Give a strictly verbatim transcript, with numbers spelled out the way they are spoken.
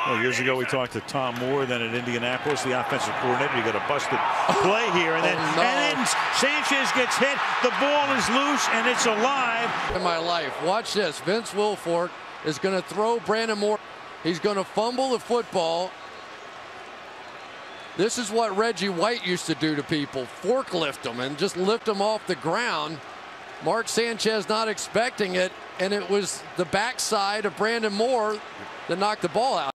Well, years ago, we talked to Tom Moore, then at Indianapolis, the offensive coordinator. You got a busted play here, and then, oh, no. and then Sanchez gets hit. The ball is loose, and it's alive. In my life, watch this. Vince Wilfork is going to throw Brandon Moore. He's going to fumble the football. This is what Reggie White used to do to people: forklift them and just lift them off the ground. Mark Sanchez not expecting it, and it was the backside of Brandon Moore that knocked the ball out.